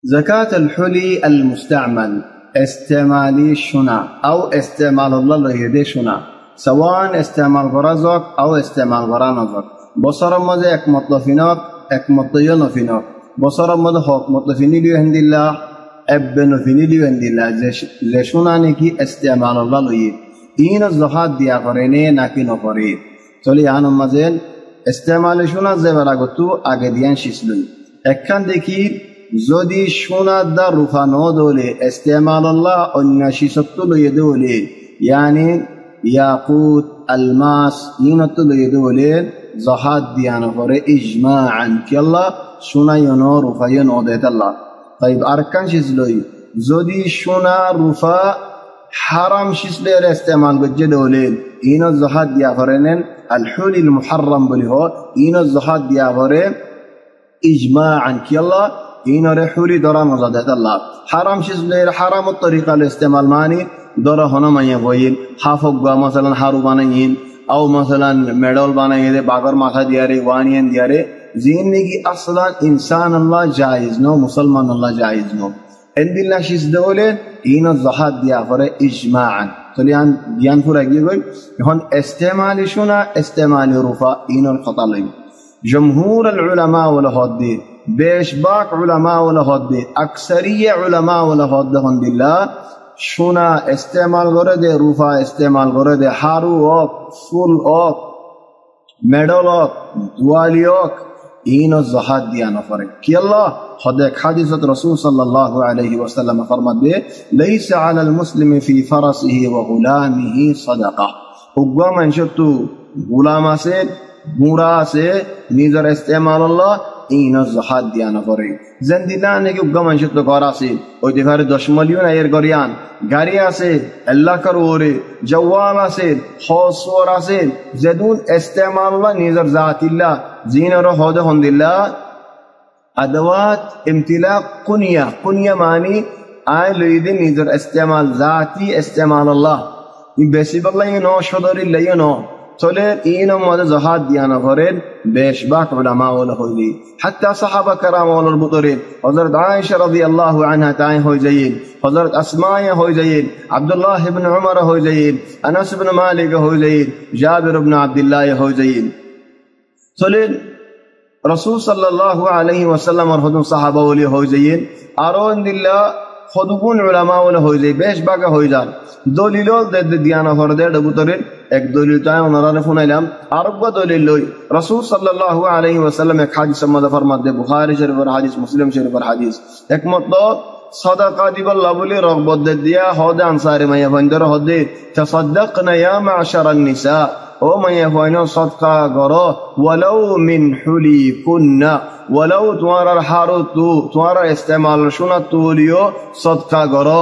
زكاة الحلي المستعمل استعمالي شنا أو استعمال الله يدي شنا سواء استعمال غرزك أو استعمال غرانزك بصر ماذا এক مطلفينك এক مطينفينك بصر ماذا حق مطلفيني لي عند الله ابن فيني لي عند الله زشنا نكي استعمال الله لي این الزهاد دیا فرینه نکی نفری چلی آنم مزین استعمال شونا زبراگتو آگه دیان شیسلوی اکن دیکی زودی شونا در رفانو دولی استعمال الله انشیستو لوی دولی یعنی یاقوت الماس اینتو لوی دولی زهاد دیا نفری اجماعا که الله شونا ینو رفا ینو دیت الله طيب ارکن شیسلوی زودی شونا رفا حرام شسلر استعمال بجدولين إن الزهاد يافرين الحلي المحرم بليه إن الزهاد يافرين إجماعا كي الله إن رحولي درا مزادة الله حرام شسلر حرام الطريقة الاستعمال ماني درا هنا ما يفوين حافظ مثلا حارو بانيين أو مثلا ميدول بانيين باقر ماثا دياري وانيين دياري زين نيجي أصلا إنسان الله جائز نو مسلمان الله جائز نو عند الله شيء دولين إن الزهاد ديافره إجماعا تليان ديان فرق يقول هون استعمال شنا استعمال رفا إن الخطالين جمهور العلماء ولا هدي بيشباك علماء ولا هدي أكثرية علماء ولا هدي عند الله شنا استعمال غرد رفا استعمال غرد حارو أوك فول أوك ميدال أوك دوالي أوك إن الزهاد ديانا فرق كي الله خدك حديثة رسول صلى الله عليه وسلم فرمت به ليس على المسلم في فرسه وغلامه صدقة وقام انشتو غلام سيد مورا سيد نيزر استعمال الله إن الزهاد ديانا فرق زندلان نكي وقام انشتو قارا سيد ويتفار دشماليون اير قريان غاريا سيد الله كروري جوالا سيد خوصورا سيد زدون استعمال الله نيزر ذات الله زين رهوده هند الله أدوات امتلاك قنية معني آي ليدين نيزر استعمال ذاتي استعمال الله بسيب الله ينو شدر الله ينو تولير إينا ماذا زهاد ديانا فرين بيشباك علماء ولهولي حتى صحابة كرام والبطرين حضرت عائشة رضي الله عنها تعين هوي زيين حضرت أسماء هوي زيين عبد الله بن عمر هوي زيين أنس بن مالك هوي زيين جابر بن عبد الله هوي زيين تولير رسول صلى الله عليه وسلم ارهدون صحابه ولي هوزيين ارون دلله خدوبون علماء ولا هوزي بيش باقا هوزان دليلول ضد ديانا فرده دبوترين এক দলিল তাই ওনারা শুনাইলাম আরেকটা দলিল লই রাসূল সাল্লাল্লাহু আলাইহি ওয়াসাল্লাম এক হাদিস মধ্যে ফরমাতে বুখারী শরীফের হাদিস মুসলিম শরীফের হাদিস একমত صدقة দিবাল্লাহ বলি রগবত দিয়া হদে আনসারে মাইয়া বন্দর হদে تصدقنا يا معشر النساء او মাইয়া হয়নো صدقه করো ولو من حليكن ولو তোমার হারতু তোমার ইস্তেমাল শুনাতুলিও صدقه করো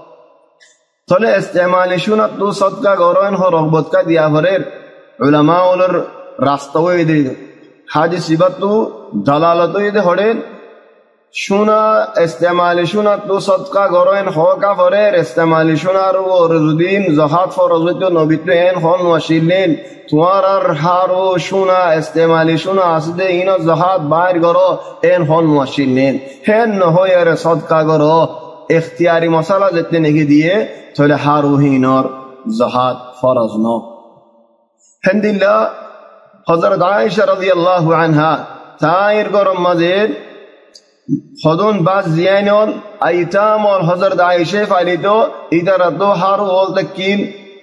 তলে ইস্তেমাল শুনাতু صدقه করো এন রগবত কা দিয়া ফরের উলামা ওলর রাস্তা ওই দে হাদিস ইবাতু দালালত ওই দে হড়েন شونا استعمال شونا تو صدقه گروین خو کا فرر استعمال شونا رو رزدین زهاد فرزتو نبیتن خون وشیلین توار هارو شونا استعمال شونا اسد اینا زهاد بایر گرو این خون وشیلین هن هویر صدقه گرو اختیاری مسئله جتنے نگی دیے تھوڑے هارو ہینار زهاد فرض نو الحمدلله حضرت عائشہ رضی اللہ عنها تایر گرم مزید خودون بعض زیانون ایتام اور حضرت عائشہ فعلیتو ادھر دو ہارو ولتکیل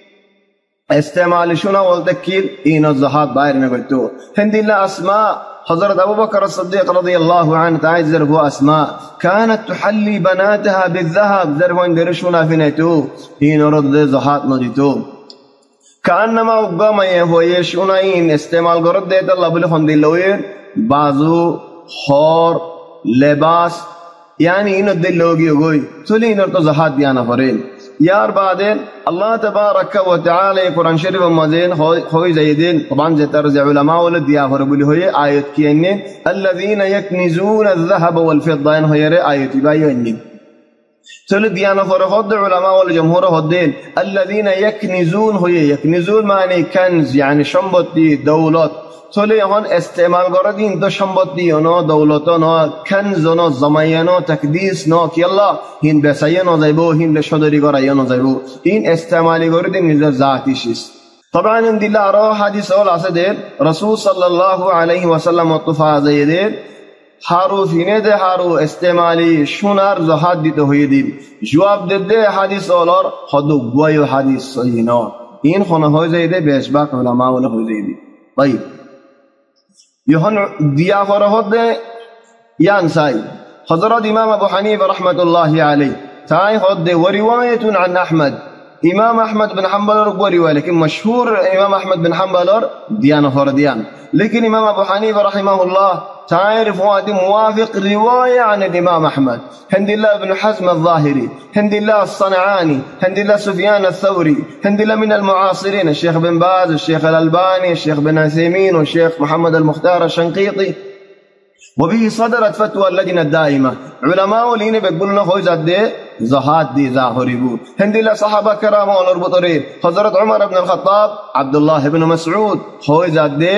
استعمال شنا ولتکیل این الزهاد باہر نگلتو الحمدلله اسماء حضرت ابو بکر الصدیق رضی اللہ عنہ تعزر هو اسماء كانت تحلي بناتها بالذهب ذرون درشنا فينتو این رد زهاد ندیتو كانما وقام يهويشونا این استعمال کرد دیت اللہ بلی الحمدلله بازو خور لباس يعني إنه الدل لوجي يقول تلين ارتو زهاد ديانا فرين يار بعدين الله تبارك وتعالى قرآن شريف مزين خوي زيدين طبعا زي ترجع علماء ولد يافر بلي هي آيات كيني الذين يكنزون الذهب والفضة إن هي آيات باينين تل ديانا فرخد علماء والجمهور هدين الذين يكنزون هي يكنزون معنى كنز يعني شنبتي دولات চলে এখন ইস্তেমাল করে দিন তো সম্পত্তি ন দৌলত ন খানজ ন জমাইয়া ন তাকদিস ন কি আল্লাহ হিন বেসাইয়া ন যাইব হিন সদরি করাইয়া ন যাইব ইন ইস্তেমালি করে দিন নিজের জাতি শিস طبعا দিল্লা আরো হাদিস হল আছে যে রাসূল সাল্লাল্লাহু আলাইহি ওয়াসাল্লাম মুতফা যায়দের হারু ফিনে দে হারু ইস্তেমালি সোনার জাহাদ দিতে হয়ে দিন জবাব দে হাদিস হলর হদু গয় হাদিস সহি ন ইন খনা হয়ে যায় দে বেশবাক উলামা ওলা হয়ে যায় দি ভাই ইহন দিয়া ফরহদে ইয়ান সাই হযরত ইমাম আবু হানিফা রাহমাতুল্লাহি আলাইহি তাই হদে ওয়া রিওয়ায়াতুন আন আহমদ ইমাম আহমদ বিন হাম্বলর রিওয়ায়াত लेकिन मशहूर ইমাম আহমদ বিন হাম্বলর দিয়ান ফর দিয়ান लेकिन ইমাম আবু হানিফা রাহিমাহুল্লাহ تعرف هذه موافق رواية عن الإمام أحمد هند الله بن حزم الظاهري هند الله الصنعاني هند الله سفيان الثوري هند الله من المعاصرين الشيخ بن باز الشيخ الألباني الشيخ بن عثيمين والشيخ محمد المختار الشنقيطي وبه صدرت فتوى اللجنة الدائمة علماء لين بيقولون خويز دي زهاد دي ظاهريبو هند الله صحابة كرام ونربطرين حضرت عمر بن الخطاب عبد الله بن مسعود خويز دي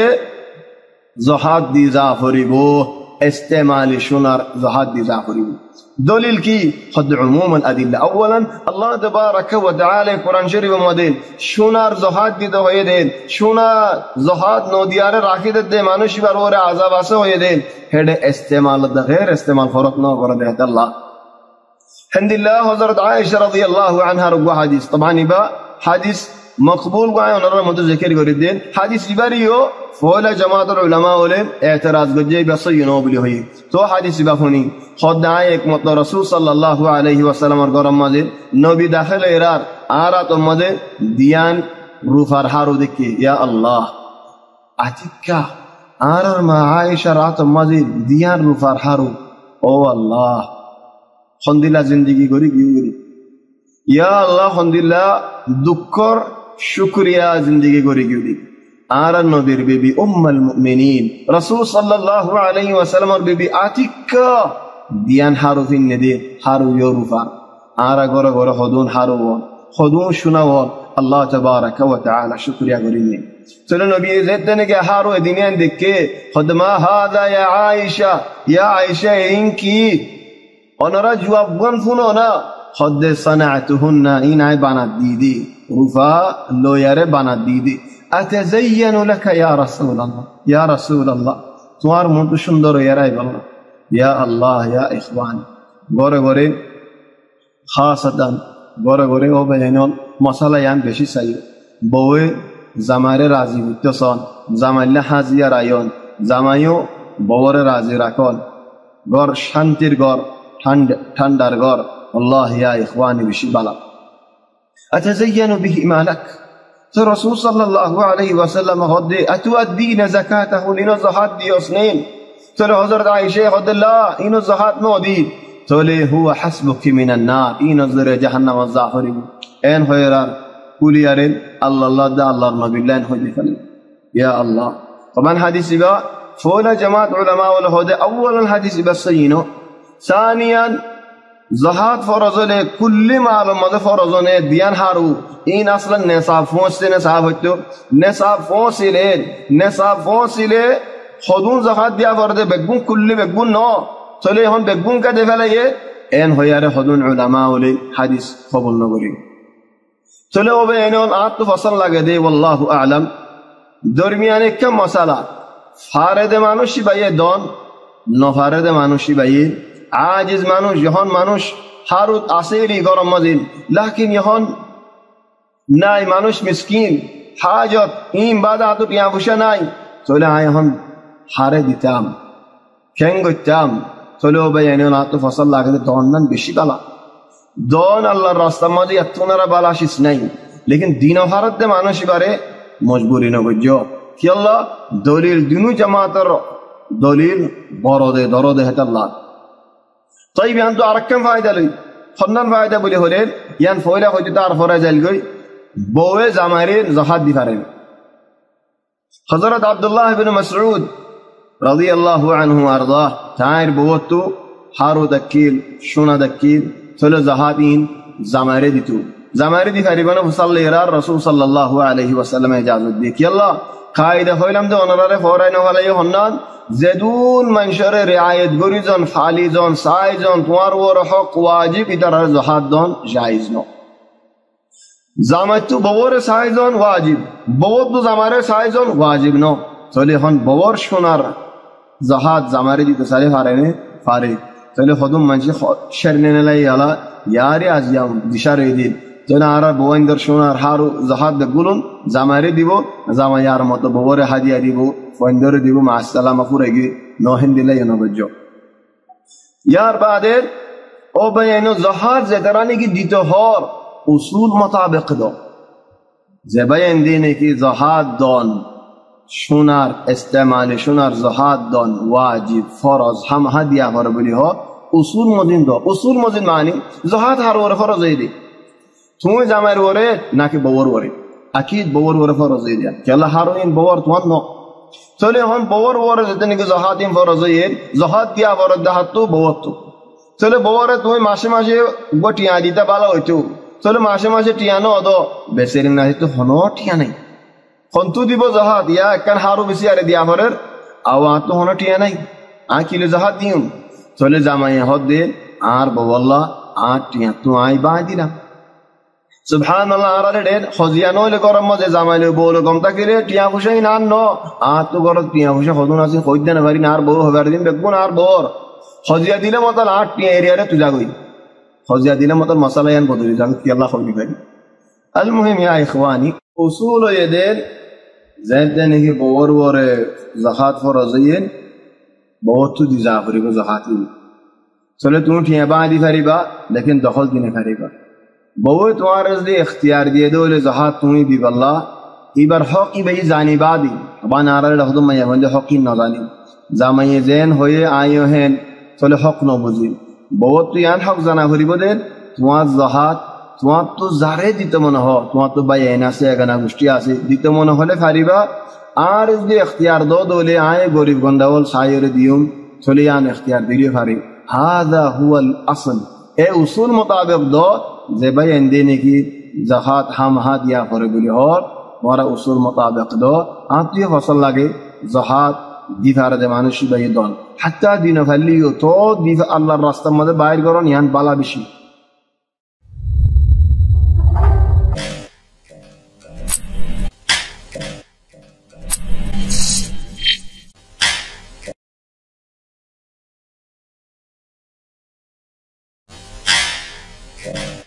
زهاد دي ظاهريبو استعمال شنر زهاد دي ظاهريبو دليل كي خد عموم الأدلة أولا الله تبارك وتعالى قرآن شريف مدين شنر زهاد دي تو هيدين شنر زهاد نو ديار راكيد دي مانوش برور عذاب اسه هيدين هذا استعمال ده غير استعمال فرق نو قرده الله الحمد لله حضرت عائشة رضي الله عنها رجوا حديث طبعا يبقى حديث مقبول قاعد ونرى مدو ذكر قردين حديث يباريو فولا جماعة العلماء ولهم اعتراض قجي بصينو بلي هي تو حديث يبافوني خد دعايك مطلع رسول صلى الله عليه وسلم ارقرم مازل نبي داخل إرار آرات مازل ديان روفار حارو دكي يا الله أتكا آرار ما عائشة رات مازل ديان روفار حارو او الله خندلا زندگی گوری گیوری یا الله خندلا دکر شکریہ زندگی گوری گیوری آرا نبیر بی بی ام المؤمنین رسول صلی اللہ علیہ وسلم اور بی بی آتکا دیان حارو فین ندی حارو یوروفا آرا گورا گورا خودون حارو وان خودون شنا وان اللہ تبارک و تعالی شکریہ گوری نی چلو نبی عزت نے کہ حارو دنیا دکھے خود ما هذا یا عائشہ ان کی অনরা জবাবগণ শুনো না খদ সানাতুহুন্না ইনাই বানাত দিদি রুফা লয়ারে বানাত দিদি আতাযায়্যানু লাকা ইয়া রাসূলুল্লাহ তোমার মন তো সুন্দর ইয়ারাই বলো ইয়া আল্লাহ ইয়া ইখওয়ান গরে গরে খাসাতান গরে গরে ও বেজানন মশালা ইয়ান বেশি চাই বউয়ে জামারে রাজি হইতেছন জামাইলে হাজিয়া রায়ন জামাইও বউরে রাজি রাখল গর শান্তির গর ঠান্ডার ঘর আল্লাহ ইয়া ইখওয়ানি বেশি বালা আতাযায়্যানু বিহি মালাক তো রাসূল সাল্লাল্লাহু আলাইহি ওয়াসাল্লাম হদে আতুআদ্দিনা যাকাতাহু লিনা যাহাত দিয়সনেন তো হযরত আয়েশা হদল্লাহ ইনো যাহাত নদি তোলে হুয়া হাসবুকি মিনান নার ইনজরে জাহান্নাম যাহরি এন হয়রার কুলিয়ারেন আল্লাহ দা আল্লাহর নবিল্লাহ হদি ফেল ইয়া আল্লাহ طبعا حديث با فولا جماعه علماء والهدى اولا الحديث بسينو ثانيا زهاد فرزونه كل معلوم ماذا فرزونه ديان هارو این اصلا نصاب فوسته نصاب هتو نصاب فوسیله خودون زهاد دیا ورده بگون کلی بگون نه چلی هم بگون که دفعه این هیاره خودون علماء ولی حدیث قبول نگوری چلی او به اینون آت فصل لگده والله اعلم درمیانه کم مسئله فارد مانوشی بایه دون نفارد مانوشی بایه عاجز মানুষ যখন মানুষ হারুত আসেলি গরম মজিল লাকিন যখন নাই মানুষ মিসকিন হাজত ইম বাদা তো টিয়া ফুসা নাই চলে আয় এখন হারে দিতাম কেন গইতাম চলে ও ভাই এনে না তো ফসল লাগাতে দন বেশি বালা দন আল্লাহর রাস্তা মধ্যে এতনারা বালাশিস নাই লেকিন দিন ভারত দে মানুষ বারে মজবুরি ন গজ্জো কি আল্লাহ দলিল দিনু জামাতের দলিল বড়দে দরদে হেতাল্লাহ طيب يان تو اركم فائدة لي خنن فائدة بولي هولين يان فويلة خوتي تار فرا جلگوي بوه زمارين زهاد دي فارين حضرت عبد الله بن مسعود رضي الله عنه وارضاه تاير بوتو حارو دكيل شونا دكيل ثلو زهادين زماري دي تو زماري دي فاريبنا فصلي رار رسول صلى الله عليه وسلم اجازت دي كي الله কায়দা হইলাম যে অনারারে ফরাই নফালাই হন্নাদ যেদুন মানুষরে রিআয়াত গরিজন ফালিজন সাইজন তোমার ওর হক ওয়াজিব ইতারার জহাদ দন জায়েজ ন জামাইতু ববরে সাইজন ওয়াজিব ববদু জামারে সাইজন ওয়াজিব ন তাহলে হন ববর সোনার জহাদ জামারে দিতে সারে পারেনে পারে তাহলে হদম মানুষ শরনে নেলাই আলা ইয়ারে আজিয়াম দিশারে দিন যেন আর বওয়াইন্দর সোনার হারু জহাদ বেগুলুন জামারে দিব জামাই আর মতো ববরে হাদিয়া দিব ফন্দরে দিব মা আসসালামা পুরে গি নহন দিলে নবজ্জ ইয়ার বাদের ও বাইনো জহাদ যেতারানি কি দিত হর উসুল মোতাবেক দ যে বাইন দিনে কি জহাদ দন সোনার ইস্তেমালে সোনার জহাদ দন ওয়াজিব ফরজ হাম হাদিয়া হর বলি হ উসুল মদিন দ উসুল মদিন মানে জহাদ হার ওর ফরজ দি তুমি জামাইর ওরে নাকি ববর ওরে আকিদ ববর ওরে ফরজ দিয়া কেলা হারুইন ববর তোমার ন চলে হন ববর ওরে যেতে নাকি জহাদিন ফরজ হইয়ে জহাদ দিয়া ফরজ দেহাত তো ববর তো চলে ববরে তুমি মাসে মাসে টিয়া দিতে পালা হইতো চলে মাসে মাসে টিয়ানো অদ বেসেরিং না তো হন টিয়া নাই হন্তু দিব জহাদ ইয়া একখান হারু বেশি আরে দিয়া ফরের আওয়া তো হন টিয়া নাই কিলে জহাদ দিম চলে জামাই হদ দে আর ববল্লা টিয়া তো বাই দিলাম সুবহানাল্লাহ আরারে ডেন খজিয়ানো le গরম মজে জামাইলে বউলে গমতা কিরে টিয়া ফুসাই না ন তো গর টিয়া ফুসা হদুন আছে কইতে না পারি না আর বউ হবার দিন বেগুন আর বর খজিয়া দিলে মত টিয়া এরিয়ারে তুজা গই খজিয়া দিলে মত মশলা ইয়ান বদলি জান কি আল্লাহ কইনি ভাই আল মুহিম ইয়া ইখওয়ানি উসুল ইয়াদের যাইতে নাকি বউর ওরে যাকাত ফরজিয়েন বহুত দিজা করিব যাকাতি চলে তুমি টিয়া বাই দি পারিবা লেকিন দখল দিনে পারিবা বউ তোমার যদি ইখতিয়ার দিয়ে দোলে জাহাদ তুমি দিবাল্লা এবার হক ইবাই জানি বাদি বান আরার হদম মাইয়া বন্ধে হক না জানি জামাইয়ে জেন হয়ে আইও হেন চলে হক ন বুঝি বউ তুই আন হক জানা করিব দে তোমার জাহাদ তোমার তো জারে দিতে মনে হ তোমার তো বাই এন আছে এগানা গোষ্ঠী আছে দিতে মনে হলে পারিবা আর যদি ইখতিয়ার দোলে আয় গরিব গন্ডাওল সাইরে দিউম চলে আন ইখতিয়ার দিলে পারি হাদা হুয়াল আসল এ উসুল মোতাবেক দ যে ভাই এনে নাকি জাকাত হাম হাদিয়া করে বলি হর মোরা উসুল মোতাবেক দ আত্মীয় ফসল লাগে জাকাত দিফার দে মানুষ ভাই দন হাত্তা দিন ফালিও তো দিফা আল্লাহর রাস্তার মধ্যে বাইর করন ইয়ান বালা বেশি Okay.